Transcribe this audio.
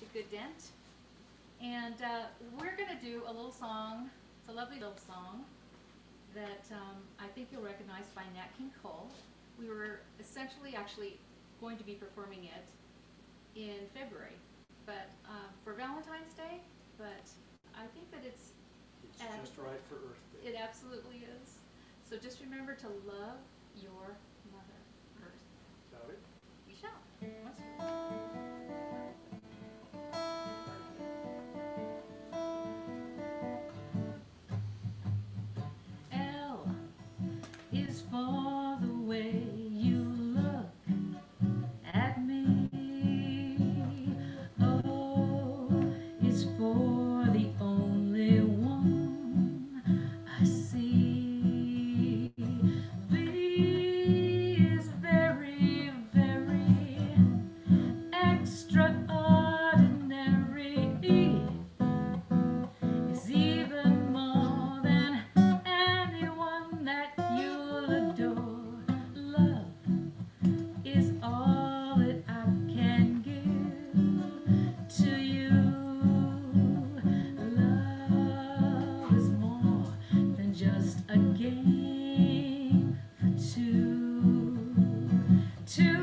good dent. And we're going to do a little song. It's a lovely little song that I think you'll recognize by Nat King Cole. We were essentially actually going to be performing it in February, but for Valentine's Day, but I think that it's just right for Earth Day. It absolutely is. So just remember to love your Mother Earth. Shall we? We shall. L is for the way you look at me. O is for the only one I see. V is very, very extraordinary. E is even more than anyone that you'll adore. Love is all that I can give to you. Love is more than just a game for two.